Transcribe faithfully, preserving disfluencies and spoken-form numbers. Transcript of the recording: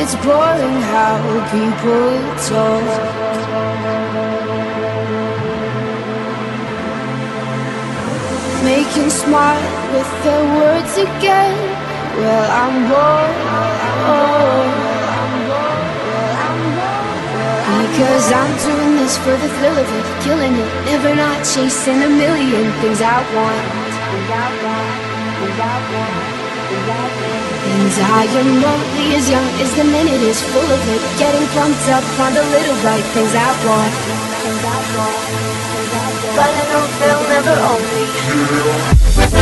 it's boring how people talk. Making smart with their words again. Well, I'm bored, oh. Because I'm doing this for the thrill of it, killing it, never not chasing a million things I want. Things I want, things I want, things I want. Things I am only as young as the minute is full of it, getting pumped up on the little bright things I want. Things I want, things I want. But I know they'll never own me.